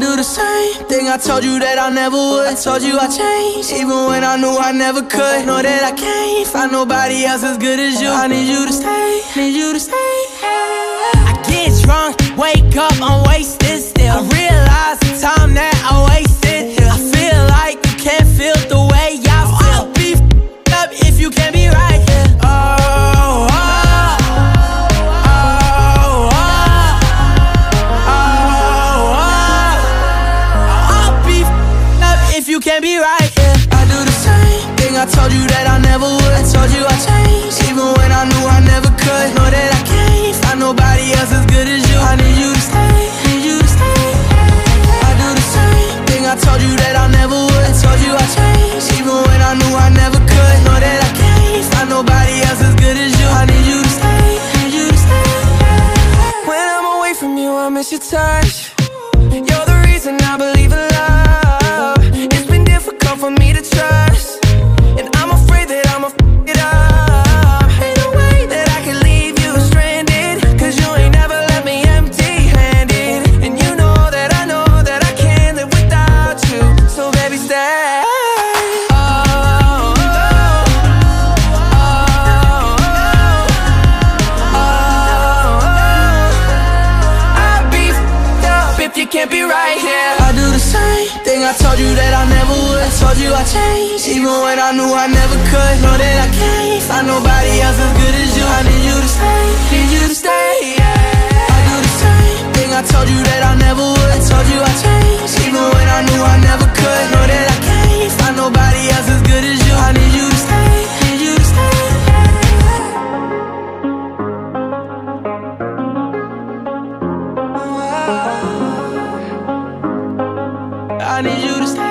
do the same thing I told you that I never would. I told you I changed, even when I knew I never could. Know that I can't find nobody else as good as you. I need you to stay, need you to stay. I get drunk, wake up, I'm wasted still. I realize the time that I wasted here. I feel like you can't feel the way I feel. I'll be f***ed up if you can't be right here. You can't be right, yeah. I do the same thing I told you that I never would. I told you I changed, even when I knew I never could. Know that I can't find nobody else as good as you. I need you to stay, need you to stay. I do the same thing I told you that I never would. I told you I changed, even when I knew I never could. Know that I can't find nobody else as good as you. I need you to stay, need you to stay. When I'm away from you, I miss your touch. You're the reason I believe in love. For me to trust, and I'm afraid that I'ma f*** it up. Ain't no way that I can leave you stranded, cause you ain't never left me empty-handed. And you know that I can't live without you. So baby, stay. I'd be f***ed up if you can't be right here. I do the same thing I told you that I never would. I told you I changed, even when I knew I never could. Know that I can't find nobody else as good as you. I need you to stay, need you to stay, yeah. I do the same thing I told you that I never would. I told you I changed, even when I knew I never could. Know that I can't find nobody else as good as you. I need you to stay, need you to stay. I need you to stay.